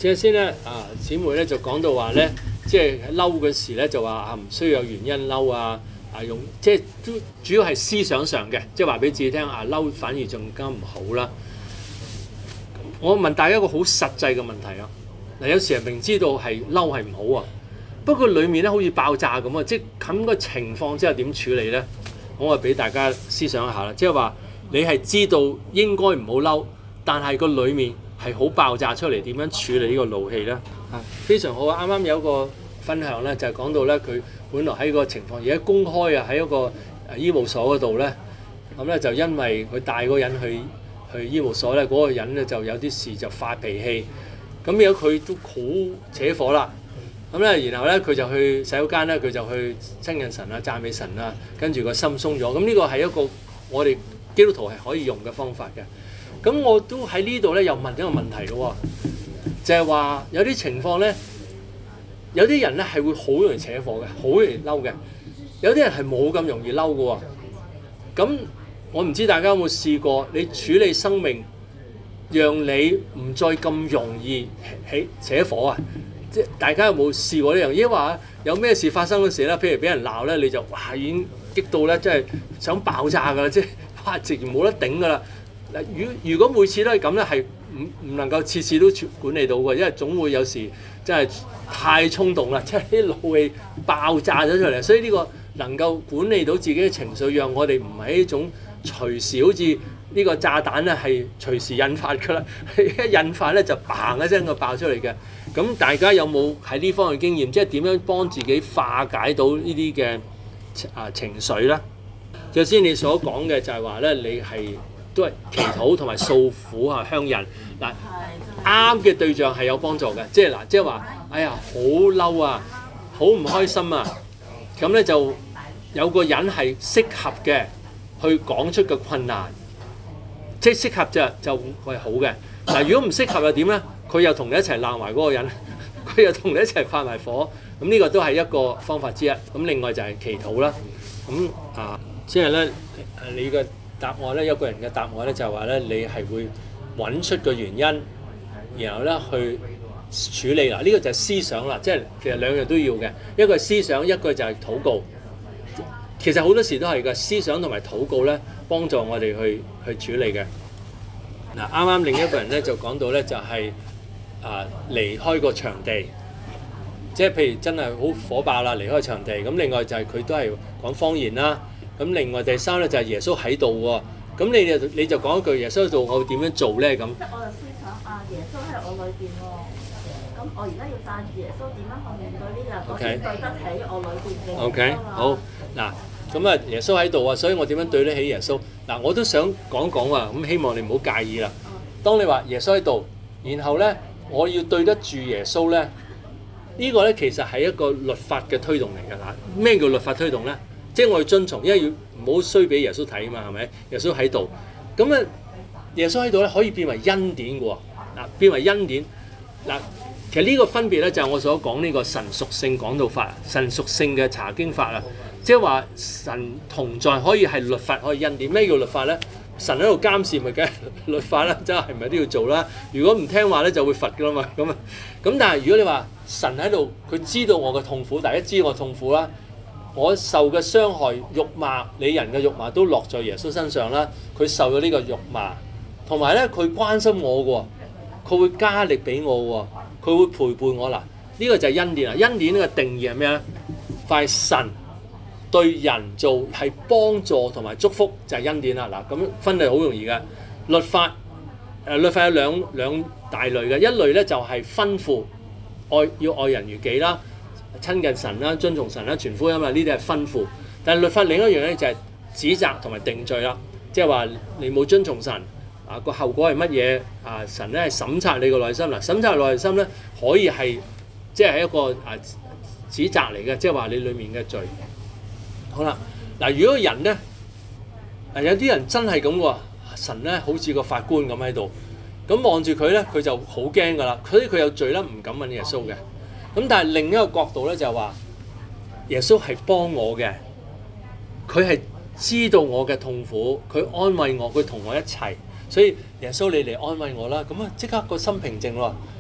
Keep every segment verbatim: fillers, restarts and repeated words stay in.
即係先咧啊，姊妹咧就講到話咧，即係嬲嗰時咧就話啊唔需要有原因嬲啊，啊用即係都主要係思想上嘅，即係話俾自己聽啊嬲反而仲加唔好啦。我問大家一個好實際嘅問題啊，嗱有時係明知道係嬲係唔好啊，不過裡面咧好似爆炸咁啊，即係咁個情況之下點處理咧？我話俾大家思想一下啦，即係話你係知道應該唔好嬲，但係個裡面係好爆炸出嚟，點樣處理呢個怒氣咧？啊，非常好啊！啱啱有一個分享咧，就係講到咧，佢本來喺個情況而家公開啊，喺一個誒醫務所嗰度咧，咁咧就因為佢帶嗰個人去去醫務所咧，嗰個人咧就有啲事就發脾氣，咁有佢都好扯火啦。咁咧，然後咧佢就去洗手間咧，佢就去親近神啊、讚美神啊，跟住個心鬆咗。咁呢個係一個我哋基督徒係可以用嘅方法嘅。咁我都喺呢度咧又問一個問題咯，就係話有啲情況咧，有啲人咧係會好容易扯火嘅，好容易嬲嘅。有啲人係冇咁容易嬲嘅喎。咁我唔知大家有冇試過，你處理生命，讓你唔再咁容易起扯火啊？即係大家有冇試過呢樣？因為話有咩事發生嗰時咧，譬如俾人鬧咧，你就哇已經激到咧，真係想爆炸㗎啦！即係哇，直然冇得頂㗎啦！嗱，如如果每次都係咁咧，係唔唔能夠次次都管理到嘅，因為總會有時真係太衝動啦，即係啲怒氣爆炸咗出嚟。所以呢個能夠管理到自己嘅情緒，讓我哋唔係一種隨時好似呢個炸彈咧係隨時引發㗎啦，一引發咧就嘭一聲就爆出嚟嘅。咁大家有冇喺呢方面經驗？即係點樣幫自己化解到呢啲嘅啊情緒咧？頭先你所講嘅就係話咧，你係都係祈禱同埋訴苦啊，向人嗱啱嘅對象係有幫助嘅，即係嗱，即係話，哎呀好嬲啊，好唔開心啊，咁咧就有個人係適合嘅去講出個困難，即係適合就就係好嘅。嗱，如果唔適合又點咧？佢又同你一齊鬧埋嗰個人，佢又同你一齊發埋火，咁呢個都係一個方法之一。咁另外就係祈禱啦。咁啊，即係咧，你嘅答案咧，一個人嘅答案咧就係話咧，你係會揾出個原因，然後咧去處理啦。呢個就係思想啦，即係其實兩樣都要嘅。一個係思想，一個就係禱告。其實好多時都係嘅，思想同埋禱告咧，幫助我哋去去處理嘅。嗱，啱啱另一個人咧就講到咧，就係、是。啊！離開個場地，即係譬如真係好火爆啦，離開場地。咁另外就係佢都係講方言啦。咁另外第三咧就係耶穌喺度喎。咁你就你就講一句耶穌喺度，我會點樣做咧？咁即係我就思想啊，耶穌喺我裏邊喎。咁我而家要帶住耶穌點樣去面對呢個，我先對得起我裏邊嘅耶穌啊。 OK，好嗱，咁啊耶穌喺度啊，所以我點樣對得起耶穌？嗱，我都想講講啊。咁希望你唔好介意啦。當你話耶穌喺度，然後咧。我要對得住耶穌咧，呢個咧其實係一個律法嘅推動嚟㗎啦。咩叫律法推動咧？即係我要遵從，因為要唔好衰俾耶穌睇啊嘛，係咪？耶穌喺度，咁咧耶穌喺度咧可以變為恩典嘅喎。嗱，變為恩典嗱，其實呢個分別咧就係我所講呢個神屬性講道法，神屬性嘅查經法啊，即係話神同在可以係律法，可以恩典。咩叫律法咧？神喺度監視咪嘅律法啦，真係係咪都要做啦？如果唔聽話咧，就會罰㗎啦嘛。咁啊，咁但係如果你話神喺度，佢知道我嘅痛苦，大家知我痛苦啦，我受嘅傷害、辱罵，你人嘅辱罵都落在耶穌身上啦。佢受咗呢個辱罵，同埋咧佢關心我嘅喎，佢會加力俾我喎，佢會陪伴我嗱。呢個就係恩典啦。恩典呢個定義係咩咧？快神。對人做係幫助同埋祝福就係恩典啦。嗱，咁分類好容易嘅。律法誒律法有兩兩大類嘅，一類咧就係吩咐愛要愛人如己啦，親近神啦，遵從神啦，傳福音啦，呢啲係吩咐。但係律法另一樣咧就係指責同埋定罪啦，即係話你冇遵從神啊，個後果係乜嘢啊？神咧係審察你個內心嗱，審察內心咧可以係即係一個啊指責嚟嘅，即係話你裡面嘅罪。好啦，嗱，如果人咧，有啲人真係咁喎，神咧好似個法官咁喺度，咁望住佢咧，佢就好驚㗎啦。所以佢有罪咧，唔敢問耶穌嘅。咁但係另一個角度咧，就係話耶穌係幫我嘅，佢係知道我嘅痛苦，佢安慰我，佢同我一齊。所以耶穌你嚟安慰我啦，咁啊即刻個心平靜咯。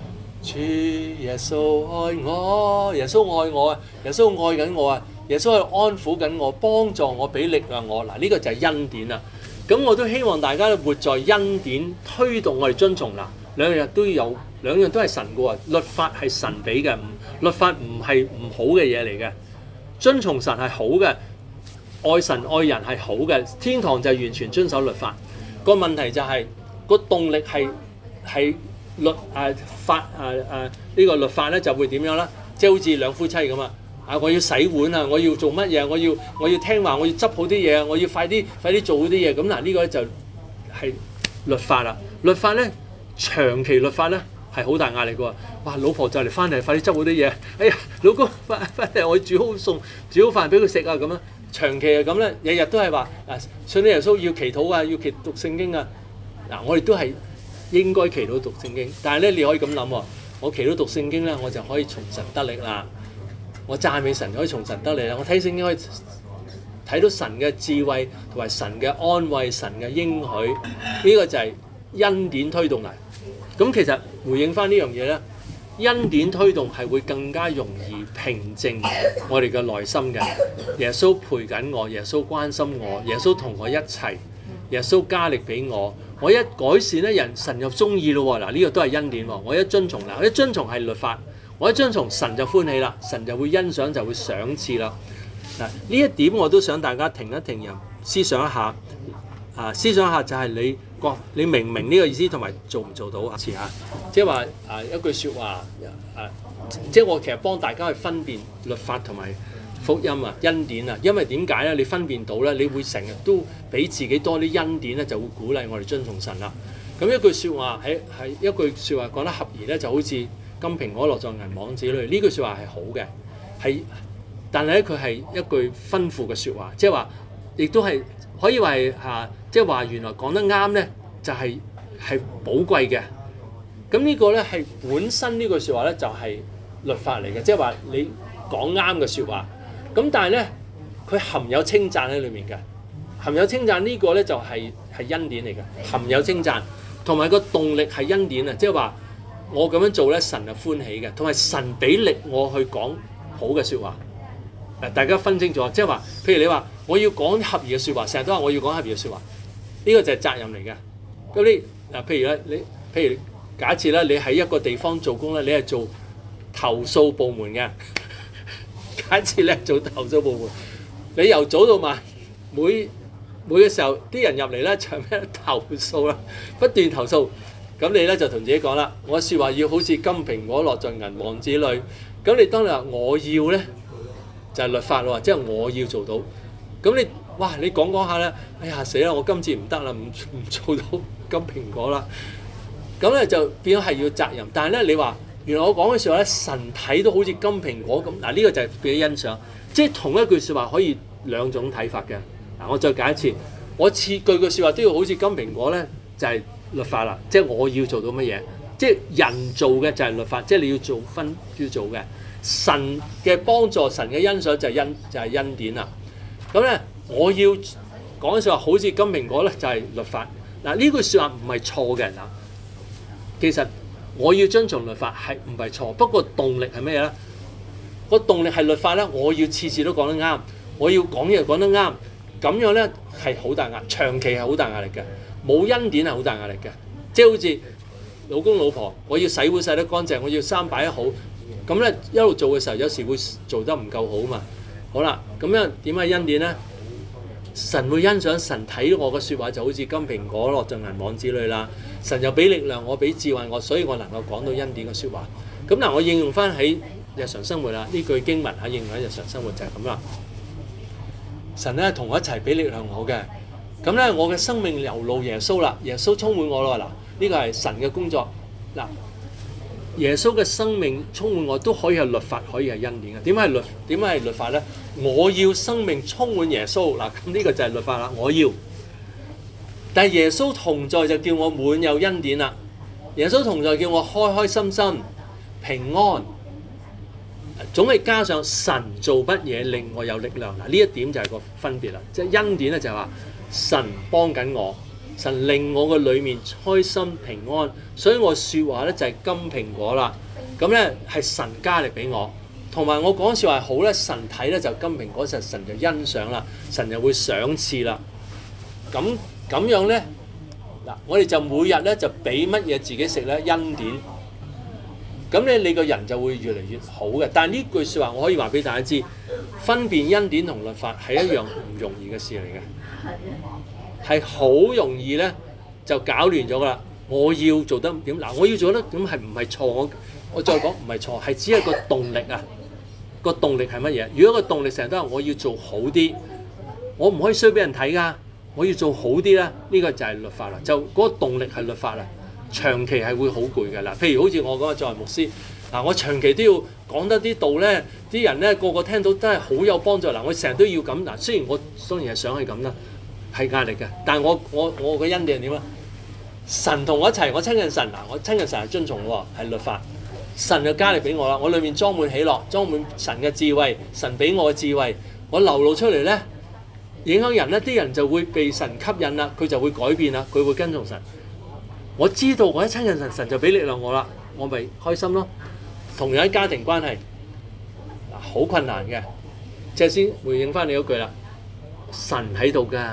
主耶穌愛我，耶穌愛我啊，耶穌愛緊我啊，耶穌係安撫緊我，幫助我，俾力量我。嗱，呢個就係恩典啦。咁我都希望大家活在恩典推動我哋遵從嗱，兩樣都有，兩樣都係神嘅喎。律法係神俾嘅，律法唔係唔好嘅嘢嚟嘅。遵從神係好嘅，愛神愛人係好嘅。天堂就係完全遵守律法。個問題就係、是、個動力係係律誒、啊、法誒誒呢個律法咧就會點樣啦？即係好似兩夫妻咁啊！啊，我要洗碗啊，我要做乜嘢？我要我要聽話，我要執好啲嘢，我要快啲快啲做好啲嘢。咁嗱，呢個咧就係律法啦。律法咧長期律法咧係好大壓力嘅喎。哇，老婆就嚟翻嚟，快啲執好啲嘢。哎呀，老公快快嚟，我要煮好餸，煮好飯俾佢食啊咁樣。長期係咁咧，日日都係話啊，信耶穌要祈禱啊，要祈讀聖經啊。嗱，我哋都係應該祈禱讀聖經，但係咧你可以咁諗喎，我祈禱讀聖經咧，我就可以從神得力啦。我讚美神可以從神得力啦，我睇聖經可以睇到神嘅智慧同埋神嘅安慰、神嘅應許，呢個就係恩典推動嚟。咁其實回應翻呢樣嘢咧，恩典推動係會更加容易平靜我哋嘅內心嘅。耶穌陪緊我，耶穌關心我，耶穌同我一齊，耶穌加力俾我。我一改善咧，人神又中意咯喎。嗱，呢個都係恩典喎。我一遵從啦，我一遵從係律法。我一遵從神就歡喜啦，神就會欣賞，就會賞賜啦。嗱，呢一點我都想大家停一停，又思想一下。啊，思想一下就係你覺你明唔明呢個意思，同埋做唔做到啊？試下，即係話啊一句説話啊，即係我其實幫大家去分辨律法同埋福音啊、恩典啊。因為點解咧？你分辨到咧，你會成日都俾自己多啲恩典咧，就會鼓勵我哋遵從神啦。咁一句説話喺係一句説話講得合宜咧，就好似金蘋果落在銀網子裏。呢句説話係好嘅，係，但係咧佢係一句吩咐嘅説話，即係話，亦都係可以話係嚇，即係話原來講得啱咧，就係係寶貴嘅。咁呢個咧係本身呢句説話咧就係律法嚟嘅，即係話你講啱嘅説話。咁但係咧佢含有稱讚喺裡面嘅，含有稱讚呢個咧就係係恩典嚟嘅，含有稱讚，同埋個動力係恩典啊，即係話。我咁樣做咧，神係歡喜嘅，同埋神俾力我去講好嘅説話。嗱，大家分清楚，即係話，譬如你話我要講合宜嘅説話，成日都話我要講合宜嘅説話，呢個就係責任嚟嘅。咁你嗱，譬如咧，你譬如假設咧，你喺一個地方做工咧，你係做投訴部門嘅。假設咧做投訴部門，你由早到晚，每每個時候啲人入嚟咧，就係咩投訴啦，不斷投訴。咁你咧就同自己講啦，我説話要好似金蘋果落在銀網子裏。咁你當你話我要咧，就係、是、律法喎，即係我要做到。咁你哇，你講講下咧，哎呀死啦！我今次唔得啦，唔唔做到金蘋果啦。咁咧就變咗係要責任。但係咧，你話原來我講嘅説話咧，神睇到好似金蘋果咁。嗱，呢個就係俾你欣賞。即係同一句説話可以兩種睇法嘅。嗱，我再解一次，我次句句説話都要好似金蘋果咧，就係、是。律法啦，即係我要做到乜嘢？即係人做嘅就係律法，即係你要做分要做嘅。神嘅幫助、神嘅欣賞就係恩就係、是、恩典啦。咁咧，我要講嘅説話好似金蘋果咧，就係、是、律法。嗱，呢句説話唔係錯嘅嗱。其實我要遵從律法係唔係錯？不過動力係咩咧？個動力係律法咧，我要次次都講得啱，我要講嘢講得啱，咁樣咧係好大壓，長期係好大壓力嘅。冇恩典係好大壓力嘅，即係好似老公老婆，我要洗碗洗得乾淨，我要衫擺得好，咁咧一路做嘅時候，有時會做得唔夠好嘛。好啦，咁樣點解恩典咧？神會欣賞，神睇我嘅説話就好似金蘋果落在銀網子裏啦。神又俾力量我，俾智慧我，所以我能夠講到恩典嘅説話。咁嗱，我應用翻喺日常生活啦，呢句經文喺應用喺日常生活就係咁啦。神咧同我一齊俾力量我嘅。咁咧，我嘅生命流露耶穌啦，耶穌充滿我咯嗱，呢個係神嘅工作嗱。耶穌嘅生命充滿我都可以係律法，可以係恩典嘅。點解係律？點解係律法咧？我要生命充滿耶穌嗱，咁呢個就係律法啦。我要，但係耶穌同在就叫我滿有恩典啦。耶穌同在叫我開開心心、平安，總係加上神做乜嘢令我有力量嗱。呢一點就係個分別啦。即係恩典咧就係話。神幫緊我，神令我嘅裏面開心平安，所以我説話咧就係金蘋果啦。 咁咧係神加力俾我，同埋我講説話好咧，神睇咧就金蘋果實，神就欣賞啦，神就會賞賜啦。咁咁樣咧嗱，我哋就每日咧就俾乜嘢自己食咧？恩典。咁咧你個人就會越嚟越好嘅。但係呢句説話我可以話俾大家知，分辨恩典同律法係一樣唔容易嘅事嚟嘅，係好容易咧就搞亂咗噶啦。我要做得點嗱？我要做得點係唔係錯？我我再講唔係錯，係只係個動力啊！個動力係乜嘢？如果個動力成日都係我要做好啲，我唔可以衰俾人睇㗎。我要做好啲咧，呢、這個就係律法啦。就嗰個動力係律法啦，長期係會好攰㗎啦。譬如好似我講作為牧師嗱，我長期都要講得啲道咧，啲人咧個個聽到都係好有幫助嗱。我成日都要咁嗱，雖然我當然係想係咁啦，係壓力嘅，但係我我我個恩典係點啊？神同我一齊，我親近神嗱，我親近神係遵從喎，係律法。神就加力俾我啦，我裏面裝滿喜樂，裝滿神嘅智慧，神俾我嘅智慧，我流露出嚟咧，影響人咧，啲人就會被神吸引啦，佢就會改變啦，佢會跟從神。我知道我一親近神，神就俾力量我啦，我咪開心咯。同樣喺家庭關係嗱，好困難嘅，即係先回應翻你嗰句啦，神喺度㗎。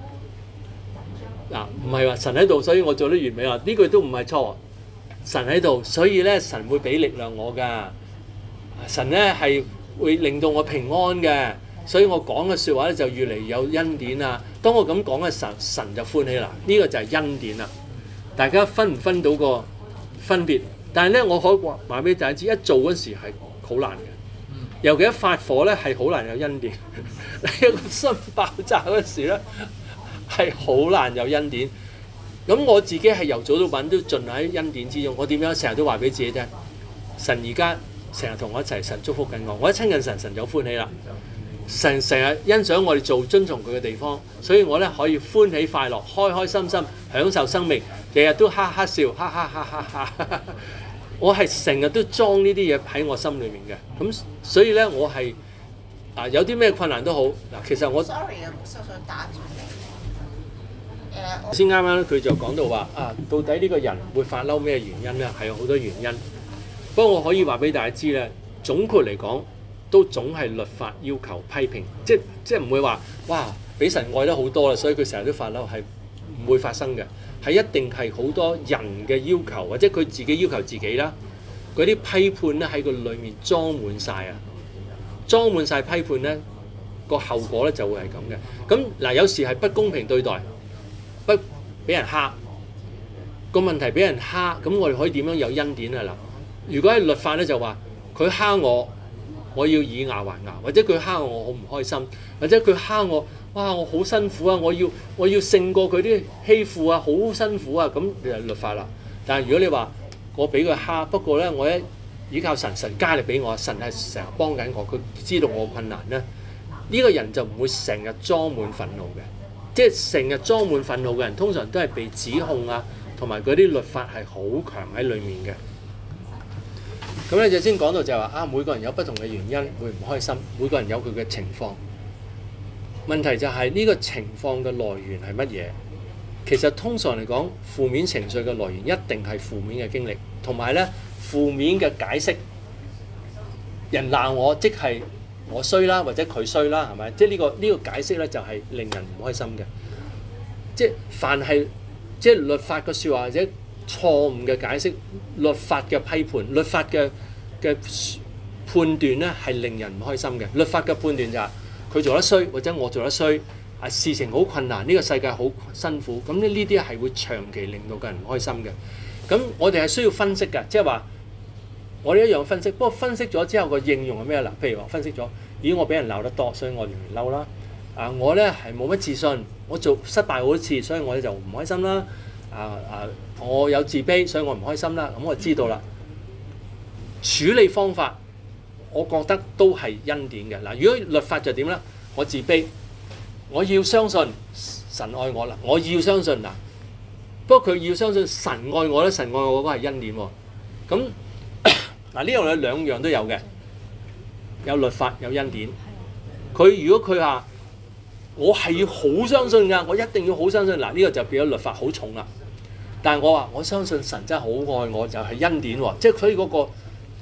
嗱，唔係話神喺度，所以我做得完美啊！呢句都唔係錯。神喺度，所以咧神會俾力量我㗎。神咧係會令到我平安嘅，所以我講嘅説話咧就越嚟越有恩典啊。當我咁講嘅時候，神就歡喜啦。呢、這個就係恩典啦。大家分唔分到個分別？但係咧，我可以話話俾大家知，一做嗰時係好難嘅，尤其一發火咧係好難有恩典。一個心爆炸嗰時咧係好難有恩典。咁我自己係由早到晚都盡喺恩典之中。我點樣成日都話俾自己聽，神而家成日同我一齊，神祝福緊我。我一親近神，神就歡喜啦。神成日欣賞我哋做遵從佢嘅地方，所以我咧可以歡喜快樂、開開心心享受生命，日日都哈哈笑，哈哈哈哈哈哈。我係成日都裝呢啲嘢喺我心裏面嘅。咁所以咧，我係啊有啲咩困難都好嗱，其實我 sorry 啊，我想打住你。 先啱啱佢就講到話啊，到底呢個人會發嬲咩原因咧？係有好多原因。不過我可以話俾大家知咧，總括嚟講，都總係律法要求批評，即即唔會話哇，俾神愛得好多啦，所以佢成日都發嬲，係唔會發生嘅。係一定係好多人嘅要求，或者佢自己要求自己啦。嗰啲批判咧喺個裡面裝滿晒啊，裝滿晒批判咧，個後果咧就會係咁嘅。咁嗱，有時係不公平對待。不俾人蝦，個問題俾人蝦，咁我哋可以點樣有恩典啊？嗱，如果係律法咧，就話佢蝦我，我要以牙還牙，或者佢蝦我，我好唔開心，或者佢蝦我，哇，我好辛苦啊，我要我要勝過佢啲欺負啊，好辛苦啊，咁就律法啦。但係如果你話我俾佢蝦，不過咧我一依靠神，神加力俾我，神係成日幫緊我，佢知道我困難咧，呢、呢個人就唔會成日裝滿憤怒嘅。即係成日裝滿憤怒嘅人，通常都係被指控啊，同埋嗰啲律法係好強喺裡面嘅。咁咧就先講到就係話啊，每個人有不同嘅原因會唔開心，每個人有佢嘅情況。問題就係呢個情況嘅來源係乜嘢？其實通常嚟講，負面情緒嘅來源一定係負面嘅經歷，同埋咧負面嘅解釋。人鬧我，即係我衰啦，或者佢衰啦，係咪？即係呢個呢個解釋咧，就係令人唔開心嘅。即係凡係即係律法嘅説話或者錯誤嘅解釋，律法嘅批判，律法嘅嘅判斷咧，係令人唔開心嘅。律法嘅判斷就係佢做得衰，或者我做得衰，啊事情好困難，呢個世界好辛苦，咁呢呢啲係會長期令到個人唔開心嘅。咁我哋係需要分析嘅，即係話。我哋一樣分析，不過分析咗之後個應用係咩啦？譬如話分析咗，咦我俾人鬧得多，所以我容易嬲啦。啊我咧係冇乜自信，我做失敗好多次，所以我咧就唔開心啦。啊啊我有自卑，所以我唔開心啦。咁我就知道啦。處理方法，我覺得都係恩典嘅。嗱，如果律法就點咧？我自卑，我要相信神愛我啦。我要相信嗱，不過佢要相信神愛我咧，神愛我嗰個係恩典喎。咁嗱，呢度有兩樣都有嘅，有律法有恩典。佢如果佢話我係要好相信㗎，我一定要好相信，嗱呢個就變咗律法好重啦。但係我話我相信神真係好愛我，就係恩典喎。即係所以嗰個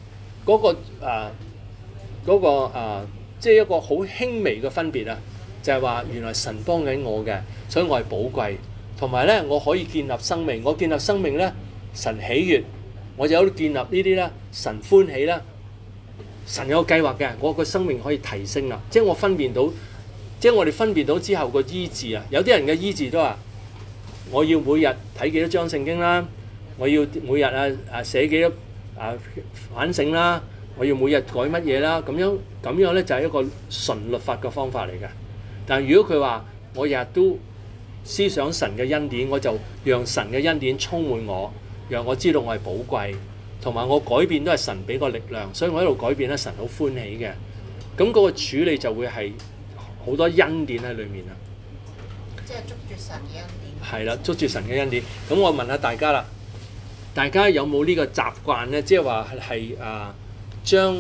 嗰、個啊嗰、個啊，即係一個好輕微嘅分別啊，就係話原來神幫緊我嘅，所以我係寶貴，同埋咧我可以建立生命，我建立生命咧神喜悅，我就有建立呢啲咧神歡喜啦，神有計劃嘅，我個生命可以提升啦，即係我分辨到，即係我哋分辨到之後個醫治啊，有啲人嘅醫治都話我要每日睇幾多章聖經啦，我要每日啊啊寫幾多啊反省啦，我要每日改乜嘢啦，咁樣咁樣咧就係一個純律法嘅方法嚟嘅。但係如果佢話我日日都思想神嘅恩典，我就讓神嘅恩典充滿我，讓我知道我係寶貴，同埋我改變都係神俾個力量，所以我一路改變咧，神好歡喜嘅。咁嗰個處理就會係好多恩典喺裏面啦。 即係捉住神嘅恩典。 係啦，捉住神嘅恩典。咁我問下大家啦，大家有冇呢個習慣咧？即係話係啊，將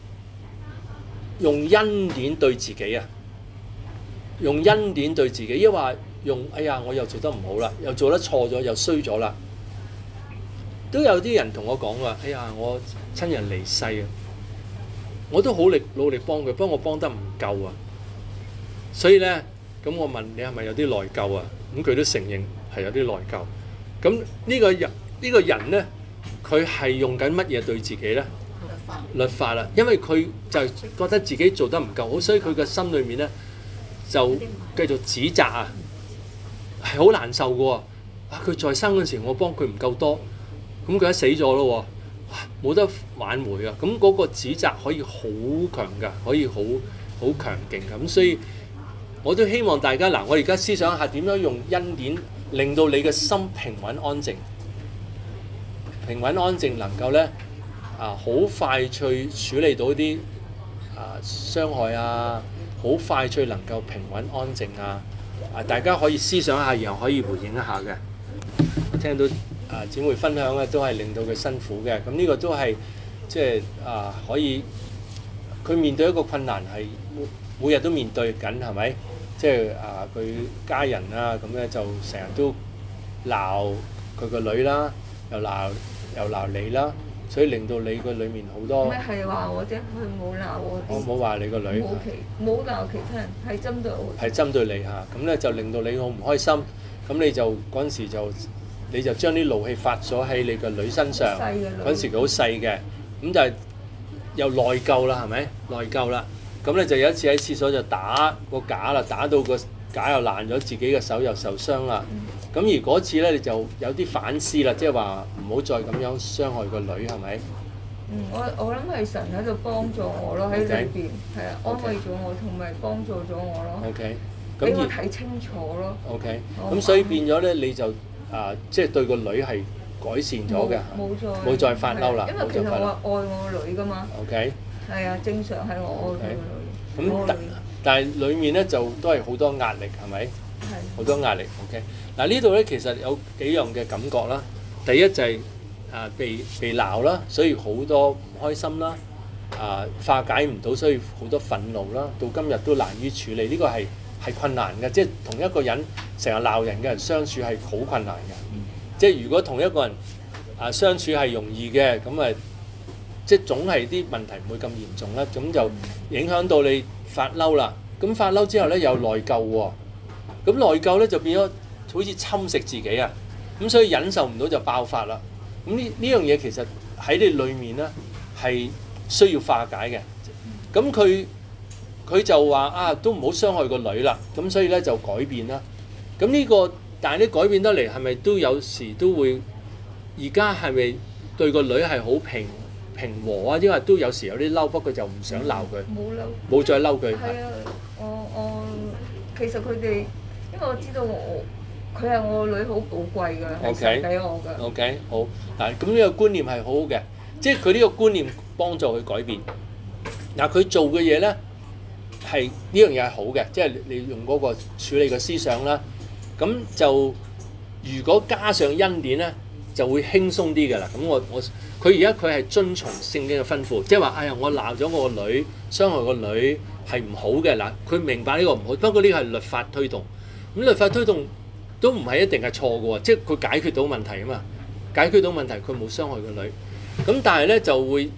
用恩典對自己啊，用恩典對自己，因為話用哎呀，我又做得唔好啦，又做得錯咗，又衰咗啦。都有啲人同我講話，哎呀，我親人離世啊，我都好力努力幫佢，不過我幫得唔夠啊。所以咧，咁我問你係咪有啲內疚啊？咁佢都承認係有啲內疚。咁呢個人呢個人咧，佢係用緊乜嘢對自己咧？ 律法。 律法啦，因為佢就覺得自己做得唔夠好，所以佢嘅心裏面咧就繼續指責啊，係好難受嘅喎。啊，佢在生嗰陣時，我幫佢唔夠多，咁佢一死咗咯喎，冇得挽回啊！咁嗰個指責可以好強㗎，可以好好強勁㗎。咁所以我都希望大家嗱，我而家思想一下點樣用恩典令到你嘅心平穩安靜，平穩安靜能夠咧啊好快脆處理到啲啊傷害啊，好快脆能夠平穩安靜啊！啊，大家可以思想一下，然後可以回應一下嘅。我聽到啊姊妹分享咧，都係令到佢辛苦嘅。咁呢個都係即係啊可以，佢面對一個困難係每日都面對緊，係咪？即係啊佢家人啊咁咧就成日都鬧佢個女啦，又鬧又鬧你啦，所以令到你個裡面好多。 咩係話我啫？佢冇鬧我。 我冇話你個女。 冇其冇鬧其他人，係針對我。 係針對你嚇，咁咧就令到你好唔開心，咁你就嗰陣時就你就將啲怒氣發咗喺你個女身上。 細嘅女。 嗰陣時佢好細嘅，咁就係又內疚啦，係咪？內疚啦，咁咧就有一次喺廁所就打個架啦，打到個架又爛咗，自己嘅手又受傷啦。咁、嗯、而嗰次咧你就有啲反思啦，即係話唔好再咁樣傷害個女，係咪？ 嗯，我我諗係神喺度幫助我咯，喺裏邊係啊，安慰咗我，同埋幫助咗我咯。 OK， 俾我睇清楚咯。 OK，咁所以變咗咧，你就啊，即係對個女係改善咗嘅， 冇再冇再發嬲啦。 因為其實我愛我個女噶嘛。 OK。係啊，正常係我愛佢個女。 咁但但係裡面咧就都係好多壓力，係咪？係。好多壓力。OK。嗱呢度咧其實有幾樣嘅感覺啦。第一就係啊被被鬧啦，所以好多唔開心啦。啊化解唔到，所以好多憤怒啦。到今日都難於處理，呢個係係困難嘅。即係同一個人成日鬧人嘅人相處係好困難嘅。嗯、即係如果同一個人啊相處係容易嘅，咁啊即係總係啲問題唔會咁嚴重啦。咁就影響到你發嬲啦。咁發嬲之後咧有內疚喎。咁內疚咧就變咗好似侵蝕自己啊。咁所以忍受唔到就爆發啦。咁呢呢樣嘢其實喺你裡面咧係需要化解嘅。咁佢佢就話啊，都唔好傷害個女啦。咁所以咧就改變啦。咁呢個但係你改變得嚟係咪都有時都會？而家係咪對個女係好平平和啊？因為都有時有啲嬲，不過就唔想鬧佢。冇嬲。冇再嬲佢。 係啊，我我其實佢哋，因為我知道我。佢係我個女好寶貴㗎，係神俾我㗎。 OK， 好嗱，咁呢個觀念係好好嘅，即係佢呢個觀念幫助佢改變。嗱，佢做嘅嘢咧係呢樣嘢係好嘅，即係你用嗰個處理嘅思想啦。咁就如果加上恩典咧，就會輕鬆啲㗎啦。咁我我佢而家佢係遵從聖經嘅吩咐，即係話哎呀，我鬧咗我個女，傷害個女係唔好嘅嗱。佢明白呢個唔好，不過呢個係律法推動。咁律法推動。都唔係一定係錯嘅喎，即係佢解決到問題啊嘛，解決到問題佢冇傷害個女，咁但係咧就會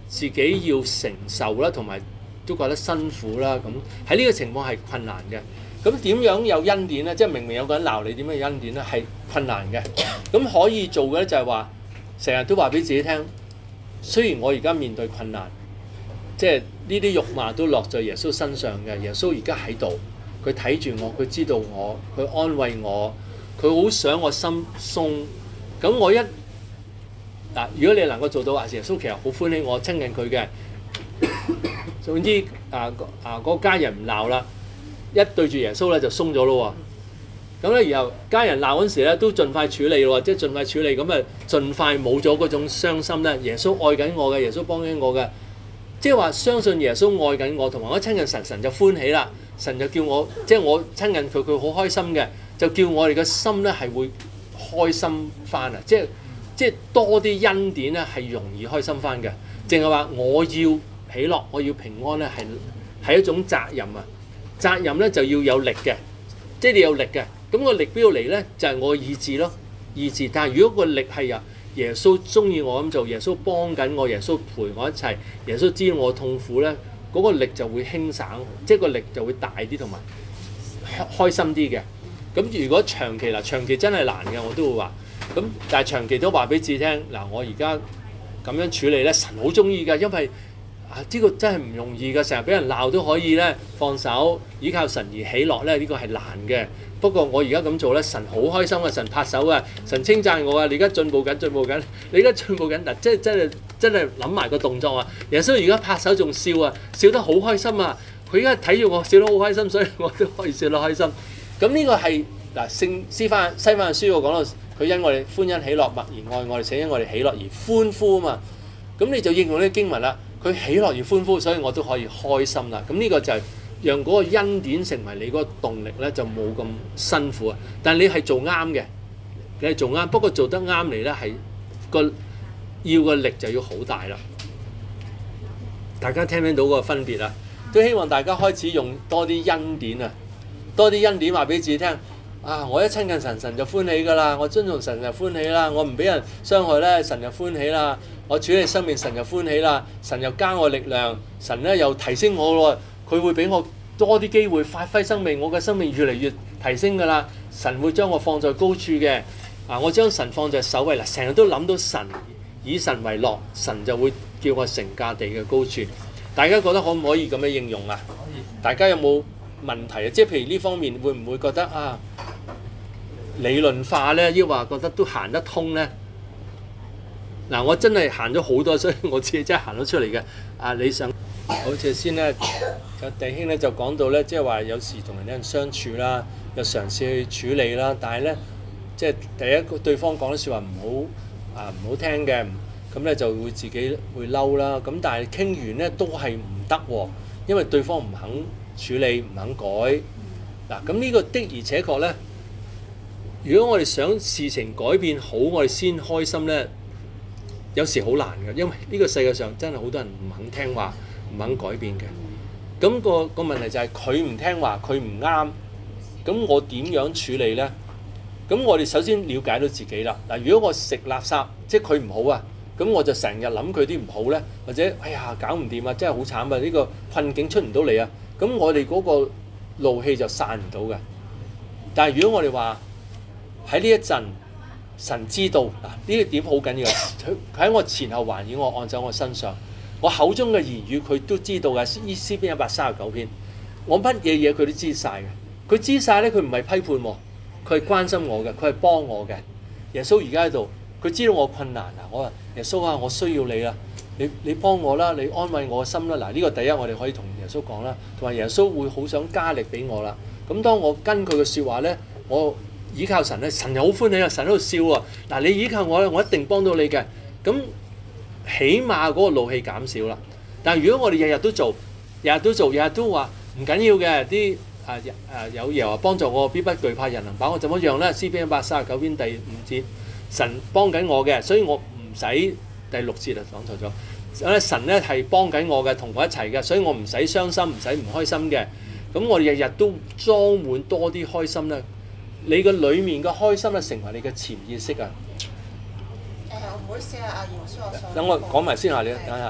自己要承受啦，同埋都覺得辛苦啦。咁喺呢個情況係困難嘅。咁點樣有恩典咧？即係明明有個人鬧你，點樣有恩典咧？係困難嘅。咁可以做嘅咧就係話，成日都話俾自己聽，雖然我而家面對困難，即係呢啲辱罵都落在耶穌身上嘅。耶穌而家喺度，佢睇住我，佢知道我，佢安慰我，佢好想我心鬆。咁我一嗱，如果你能夠做到啊，耶穌其實好歡喜我，親近佢嘅。總之啊啊嗰家人唔鬧啦。一對住耶穌咧就鬆咗咯喎，咁咧然後家人鬧嗰時咧都盡快處理咯，即係盡快處理，咁啊盡快冇咗嗰種傷心咧。耶穌愛緊我嘅，耶穌幫緊我嘅，即係話相信耶穌愛緊我，同埋我親近神，神就歡喜啦。神就叫我，即係我親近佢，佢好開心嘅，就叫我哋嘅心咧係會開心翻啊！即係即係多啲恩典咧係容易開心翻嘅。淨係話我要喜樂，我要平安咧係係一種責任啊！責任咧就要有力嘅，即係你有力嘅，咁個力邊度嚟咧？就係我嘅意志咯，意志。但係如果個力係由耶穌中意我咁做，耶穌幫緊我，耶穌陪我一齊，耶穌知道我痛苦咧，嗰個力就會輕省，即係個力就會大啲同埋開心啲嘅。咁如果長期嗱，長期真係難嘅，我都會話。咁但係長期都話俾自己聽，嗱，我而家咁樣處理咧，神好中意㗎，因為啊！呢、這個真係唔容易嘅，成日俾人鬧都可以咧放手，依靠神而喜樂咧，呢、這個係難嘅。不過我而家咁做咧，神好開心啊！神拍手啊！神稱讚我啊！你而家進步緊，進步緊，你而家進步緊嗱，即係真係真係諗埋個動作啊！耶穌而家拍手仲笑啊，笑得好開心啊！佢而家睇住我笑得好開心，所以我都可以笑得開心。咁呢個係嗱聖西番西番書我講到佢因我哋歡欣喜樂，默然愛我哋，且因我哋喜樂而歡呼啊嘛。咁你就應用呢啲經文啦。佢喜樂而歡呼，所以我都可以開心啦。咁呢個就係讓嗰個恩典成為你嗰個動力咧，就冇咁辛苦啊。但係你係做啱嘅，你係做啱，不過做得啱嚟咧係個要個力就要好大啦。大家聽唔聽到個分別啊？都希望大家開始用多啲恩典啊，多啲恩典話俾自己聽。啊！我一親近神，神就歡喜㗎啦；我尊重神就歡喜啦；我唔俾人傷害咧，神就歡喜啦；我處理生命，神就歡喜啦；神又加我力量，神咧又提升我咯。佢會俾我多啲機會發揮生命，我嘅生命越嚟越提升㗎啦。神會將我放在高處嘅。啊！我將神放在首位嗱，成日都諗到神，以神為樂，神就會叫我成架地嘅高處。大家覺得可唔可以咁樣應用啊？可以。大家有冇問題啊？即係譬如呢方面會唔會覺得啊？理論化咧，抑或覺得都行得通咧？嗱，我真係行咗好多，所以我自己真係行咗出嚟嘅。啊，你想好似先咧，有弟兄咧就講到咧，即係話有時同人哋人相處啦，又嘗試去處理啦，但係咧，即係第一個對方講啲説話唔好啊，唔好聽嘅，咁咧就會自己會嬲啦。咁但係傾完咧都係唔得喎，因為對方唔肯處理，唔肯改。嗱，咁呢個的而且確咧。如果我哋想事情改變好，我哋先開心咧，有時好難嘅，因為呢個世界上真係好多人唔肯聽話，唔肯改變嘅。咁個個問題就係佢唔聽話，佢唔啱，咁我點樣處理咧？咁我哋首先了解到自己啦。嗱，如果我食垃圾，即係佢唔好啊，咁我就成日諗佢啲唔好咧，或者哎呀搞唔掂啊，真係好慘啊！呢個困境出唔到嚟啊，咁我哋嗰個怒氣就散唔到嘅。但係如果我哋話，喺呢一陣，神知道嗱，呢個點好緊要。佢佢喺我前後環繞我，按在我身上。我口中嘅言語，佢都知道嘅。詩篇一百三十九篇，我乜嘢嘢佢都知晒嘅。佢知晒咧，佢唔係批判喎，佢係關心我嘅，佢係幫我嘅。耶穌而家喺度，佢知道我困難啊！我話耶穌啊，我需要你啦，你你幫我啦，你安慰我嘅心啦。嗱，呢個第一，我哋可以同耶穌講啦，同埋耶穌會好想加力俾我啦。咁當我跟佢嘅説話咧，我倚靠神咧，神又好歡喜啊！神喺度笑喎。嗱，你倚靠我咧，我一定幫到你嘅。咁起碼嗰個怒氣減少啦。但係如果我哋日日都做，日日都做，日日都話唔緊要嘅，啲啊啊有耶和華幫助我，必不懼怕，人能把我怎麼樣咧？詩篇一百三十九篇第五節，神幫緊我嘅，所以我唔使第六節啊，講錯咗。神咧係幫緊我嘅，同我一齊嘅，所以我唔使傷心，唔使唔開心嘅。咁我哋日日都裝滿多啲開心咧。你個裡面嘅開心咧，成為你嘅潛意識啊！ 誒，唔好意思啊，阿姚叔，我想等我講埋先下，你等下。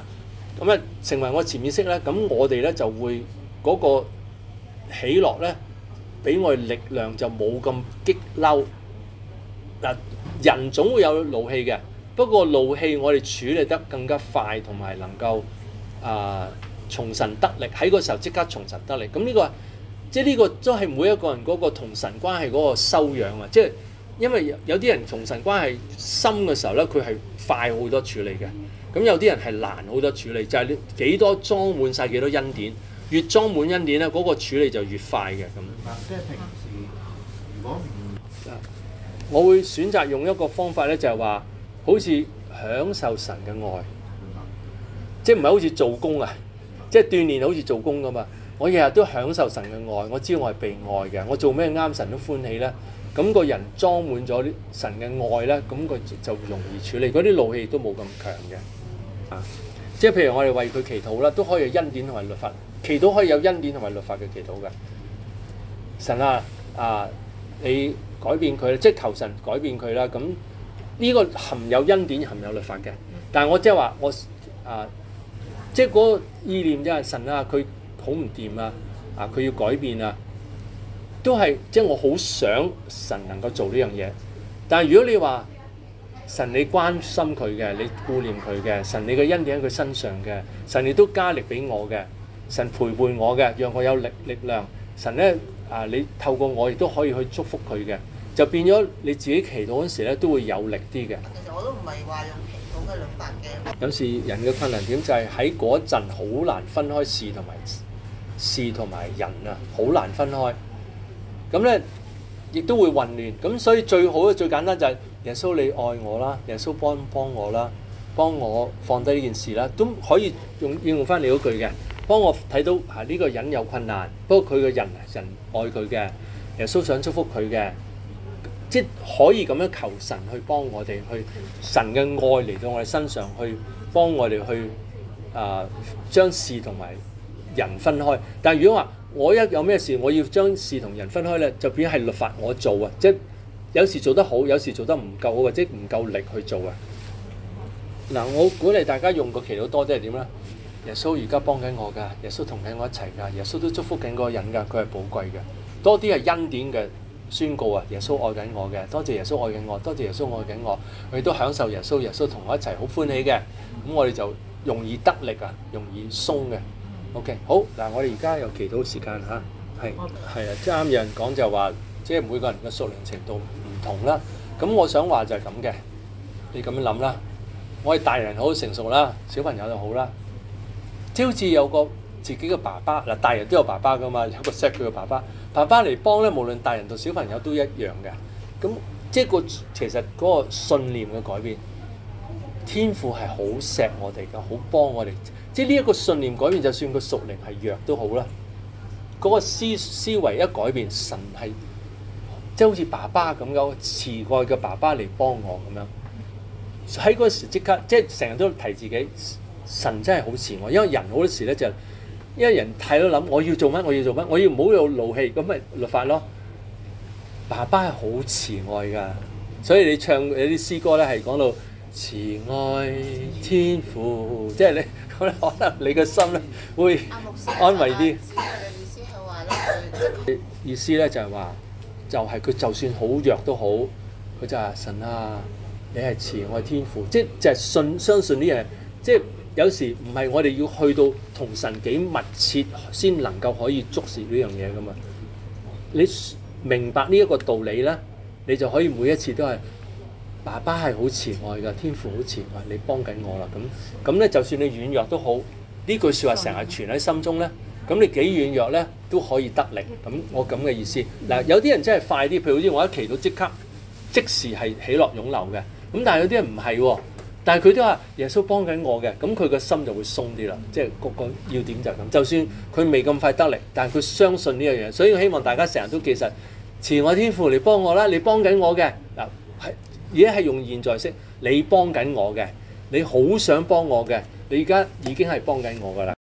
咁咧成為我潛意識咧，咁我哋咧就會嗰、個喜樂咧，俾我哋力量就冇咁激嬲。嗱，人總會有怒氣嘅，不過怒氣我哋處理得更加快，同埋能夠啊、呃、從神得力，喺嗰時候即刻從神得力。咁呢、個即係呢個都係每一個人嗰個同神關係嗰個修養啊！即係因為有啲人同神關係深嘅時候咧，佢係快好多處理嘅。咁有啲人係難好多處理，就係、是、你幾多裝滿晒幾多恩典，越裝滿恩典咧，嗰、個處理就越快嘅咁。 即係平時如果唔我會選擇用一個方法咧，就係話好似享受神嘅愛，即係唔係好似做工啊？即係鍛鍊好似做工㗎嘛。我日日都享受神嘅愛，我知我係被愛嘅，我做咩啱神都歡喜咧。咁個人裝滿咗啲神嘅愛咧，咁佢就容易處理，嗰啲怒氣都冇咁強嘅。啊，即係譬如我哋為佢祈禱啦，都可以有恩典同埋律法，祈禱可以有恩典同埋律法嘅祈禱嘅。神啊啊，你改變佢，即係求神改變佢啦。咁呢個含有恩典、含有律法嘅。但係我即係話我啊，即係嗰個意念就係神啊，佢好唔掂啊，啊佢要改變啊，都係即係我好想神能夠做呢樣嘢。但係如果你話神你關心佢嘅，你顧念佢嘅，神你嘅恩典喺佢身上嘅，神你都加力俾我嘅，神陪伴我嘅，讓我有力力量。神咧啊，你透過我亦都可以去祝福佢嘅，就變咗你自己祈禱嗰時咧都會有力啲嘅。 其實我都唔係話用祈禱嘅律法嘅。 有時人嘅困難點就係喺嗰陣好難分開事同埋事同埋人啊，好難分開。咁咧亦都會混亂。咁所以最好嘅最簡單就係耶穌你愛我啦，耶穌幫幫我啦，幫我放低呢件事啦，都可以用應用翻你嗰句嘅。幫我睇到啊呢個人有困難，不過佢嘅人人愛佢嘅，耶穌想祝福佢嘅，即係可以咁樣求神去幫我哋，去神嘅愛嚟到我哋身上，去幫我哋去啊將事同埋人分開。但係如果話我一有咩事，我要將事同人分開咧，就變係律法我做啊，即係有時做得好，有時做得唔夠好，或者唔夠力去做啊。嗱，我鼓勵大家用個祈禱多啲係點咧？耶穌而家幫緊我㗎，耶穌同緊我一齊㗎，耶穌都祝福緊嗰個人㗎，佢係寶貴嘅。多啲係恩典嘅宣告啊！耶穌愛緊我嘅，多謝耶穌愛緊我，多謝耶穌愛緊我，我亦都享受耶穌，耶穌同我一齊好歡喜嘅。咁我哋就容易得力啊，容易鬆嘅。OK， 好嗱，我哋而家有祈禱時間嚇，係係啊，即係啱有人講就話，即係每個人嘅屬靈程度唔同啦。咁我想話就係咁嘅，你咁樣諗啦。我哋大人好成熟啦，小朋友就好啦。即係好似有個自己嘅爸爸嗱，大人都有爸爸噶嘛，有個錫佢嘅爸爸，爸爸嚟幫咧，無論大人同小朋友都一樣嘅。咁即係個其實嗰個信念嘅改變，天父係好錫我哋㗎，好幫我哋。即係呢一個信念改變，就算個屬靈係弱都好啦。嗰、那個思思維一改變，神係即係好似爸爸咁樣慈愛嘅爸爸嚟幫我咁樣。喺嗰時即刻即係成日都提自己。神真係好慈愛，因為人好多時咧就，因為人太多諗我要做乜，我要做乜，我要唔好有怒氣，咁咪律法咯。爸爸係好慈愛㗎，所以你唱有啲詩歌咧係講到慈愛天父，即係你可能你個心咧會安慰啲。 意思係話咧， 意思咧就係話，就係佢就算好弱都好，佢就話神啊，你係慈愛天父，即係就係信相信呢樣，即係。有時唔係我哋要去到同神幾密切先能夠可以捉住呢樣嘢噶嘛？你明白呢一個道理咧，你就可以每一次都係爸爸係好慈愛㗎，天父好慈愛，你幫緊我啦。咁咁咧，就算你軟弱都好，呢句説話成日存喺心中咧，咁你幾軟弱咧都可以得力。咁我咁嘅意思嗱，有啲人真係快啲，譬如好似我一祈到即刻即時係喜樂湧流嘅，咁但係有啲人唔係喎。但係佢都話耶穌幫緊我嘅，咁佢個心就會鬆啲啦。即係個個要點就係咁。就算佢未咁快得力，但係佢相信呢樣嘢，所以我希望大家成日都記實慈愛天父嚟幫我啦，你幫緊我嘅嗱，係而家係用現在式，你幫緊我嘅，你好想幫我嘅，你而家已經係幫緊我㗎啦。